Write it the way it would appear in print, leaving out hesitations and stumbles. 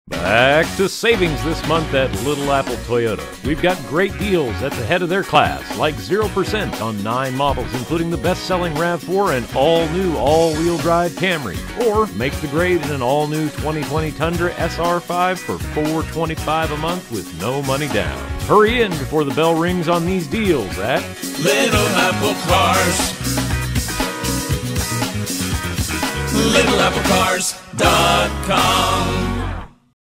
Back to savings this month at Little Apple Toyota. We've got great deals at the head of their class, like 0% on 9 models, including the best-selling RAV4 and all-new all-wheel drive Camry. Or make the grade in an all-new 2020 Tundra SR5 for $425 a month with no money down. Hurry in before the bell rings on these deals at Little Apple Cars. LittleAppleCars.com